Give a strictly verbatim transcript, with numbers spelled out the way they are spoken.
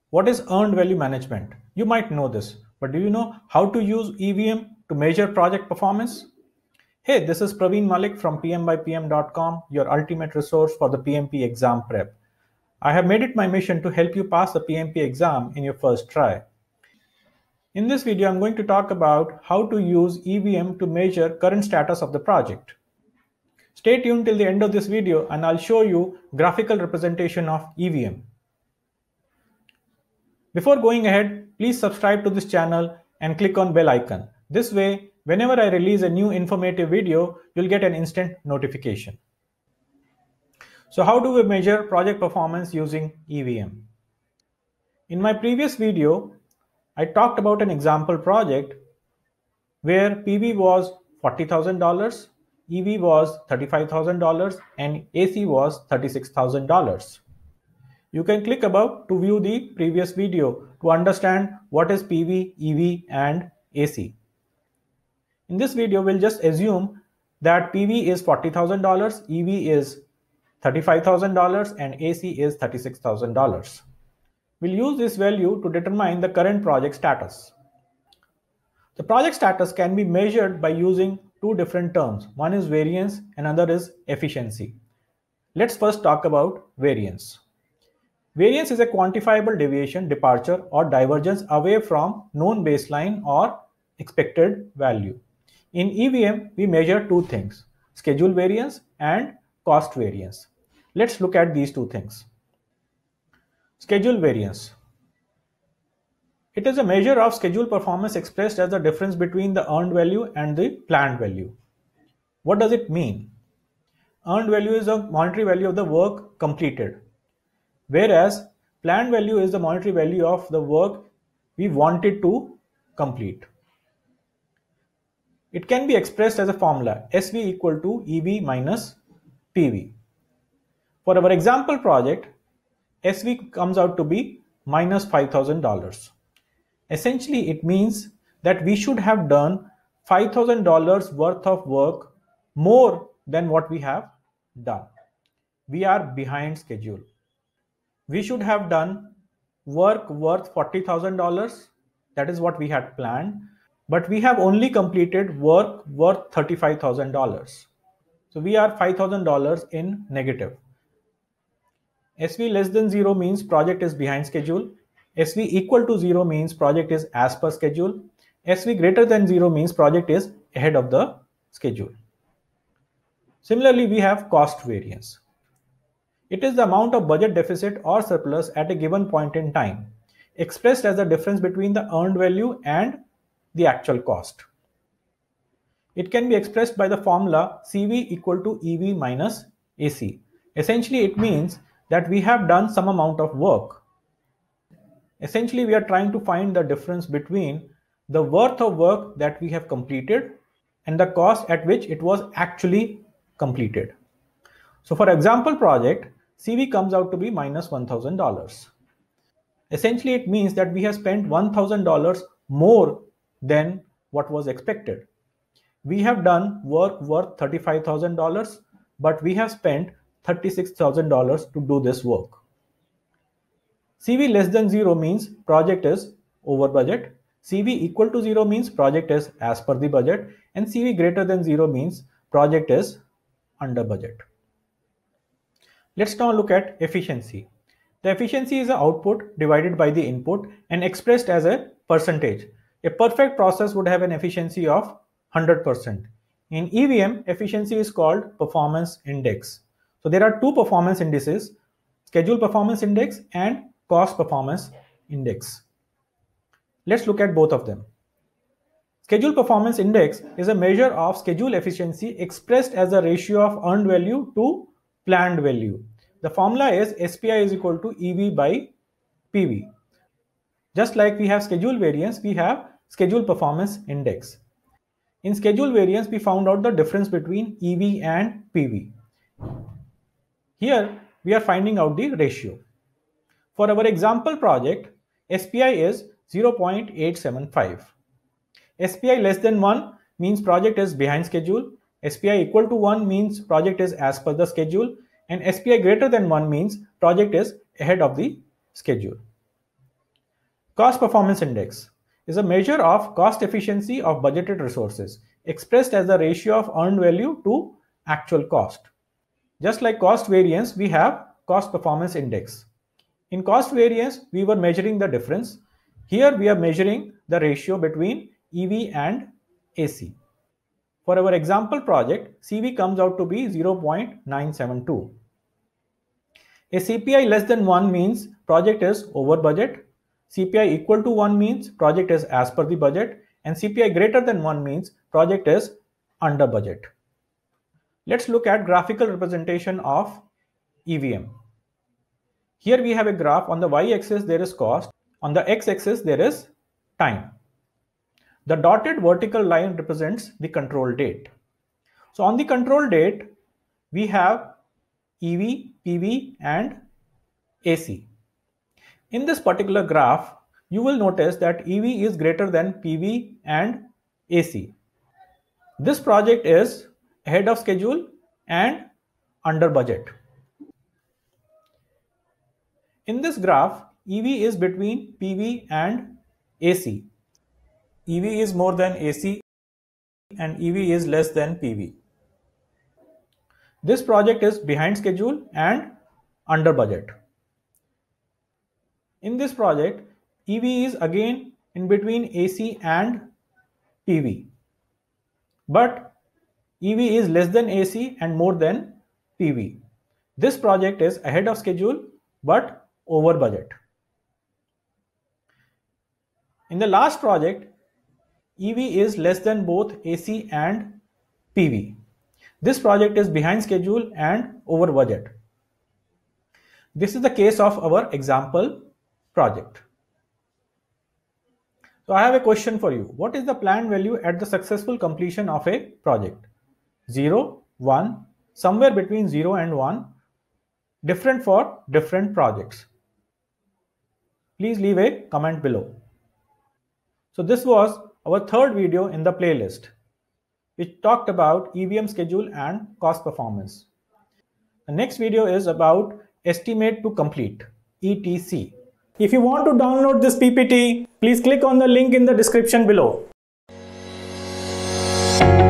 What is earned value management? You might know this, but do you know how to use E V M to measure project performance? Hey, this is Praveen Malik from P M by P M dot com, your ultimate resource for the P M P exam prep. I have made it my mission to help you pass the P M P exam in your first try. In this video, I'm going to talk about how to use E V M to measure current status of the project. Stay tuned till the end of this video and I'll show you graphical representation of E V M. Before going ahead, please subscribe to this channel and click on bell icon. This way, whenever I release a new informative video, you'll get an instant notification. So how do we measure project performance using E V M? In my previous video, I talked about an example project where P V was forty thousand dollars, E V was thirty-five thousand dollars, and A C was thirty-six thousand dollars. You can click above to view the previous video to understand what is P V, E V, and A C. In this video, we'll just assume that P V is forty thousand dollars, E V is thirty-five thousand dollars, and A C is thirty-six thousand dollars. We'll use this value to determine the current project status. The project status can be measured by using two different terms. One is variance, another is efficiency. Let's first talk about variance. Variance is a quantifiable deviation, departure, or divergence away from known baseline or expected value. In E V M, we measure two things, schedule variance and cost variance. Let's look at these two things. Schedule variance. It is a measure of schedule performance expressed as the difference between the earned value and the planned value. What does it mean? Earned value is the monetary value of the work completed, whereas planned value is the monetary value of the work we wanted to complete. It can be expressed as a formula, S V equal to E V minus P V. For our example project, S V comes out to be minus five thousand dollars. Essentially, it means that we should have done five thousand dollars worth of work more than what we have done. We are behind schedule. We should have done work worth forty thousand dollars. That is what we had planned. But we have only completed work worth thirty-five thousand dollars. So we are five thousand dollars in negative. S V less than zero means project is behind schedule. S V equal to zero means project is as per schedule. S V greater than zero means project is ahead of the schedule. Similarly, we have cost variance. It is the amount of budget deficit or surplus at a given point in time, expressed as the difference between the earned value and the actual cost. It can be expressed by the formula C V equal to E V minus A C. Essentially, it means that we have done some amount of work. Essentially, we are trying to find the difference between the worth of work that we have completed and the cost at which it was actually completed. So for example project, C V comes out to be minus one thousand dollars. Essentially, it means that we have spent one thousand dollars more than what was expected. We have done work worth thirty-five thousand dollars, but we have spent thirty-six thousand dollars to do this work. C V less than zero means project is over budget. C V equal to zero means project is as per the budget. And C V greater than zero means project is under budget. Let's now look at efficiency. The efficiency is the output divided by the input and expressed as a percentage. A perfect process would have an efficiency of one hundred percent. In E V M, efficiency is called performance index. So there are two performance indices, schedule performance index and cost performance index. Let's look at both of them. Schedule performance index is a measure of schedule efficiency expressed as a ratio of earned value to planned value. The formula is S P I is equal to E V by P V. Just like we have schedule variance, we have schedule performance index. In schedule variance, we found out the difference between E V and P V. Here, we are finding out the ratio. For our example project, S P I is zero point eight seven five. S P I less than one means project is behind schedule. S P I equal to one means project is as per the schedule. And S P I greater than one means project is ahead of the schedule. Cost performance index is a measure of cost efficiency of budgeted resources expressed as the ratio of earned value to actual cost. Just like cost variance, we have cost performance index. In cost variance, we were measuring the difference. Here we are measuring the ratio between E V and A C. For our example project, C V comes out to be zero point nine seven two. A C P I less than one means project is over budget. C P I equal to one means project is as per the budget, and C P I greater than one means project is under budget. Let's look at graphical representation of E V M. Here we have a graph. On the y-axis there is cost, on the x-axis there is time. The dotted vertical line represents the control date. So on the control date, we have E V, P V and A C. In this particular graph, you will notice that E V is greater than P V and A C. This project is ahead of schedule and under budget. In this graph, E V is between P V and A C. E V is more than A C and E V is less than P V. This project is behind schedule and under budget. In this project, E V is again in between A C and P V. But E V is less than A C and more than P V. This project is ahead of schedule but over budget. In the last project, E V is less than both A C and P V. This project is behind schedule and over budget. This is the case of our example project. So I have a question for you. What is the planned value at the successful completion of a project? zero, one, somewhere between zero and one, different for different projects. Please leave a comment below. So this was our third video in the playlist, which talked about E V M schedule and cost performance. The next video is about estimate to complete, E T C. If you want to download this P P T, please click on the link in the description below.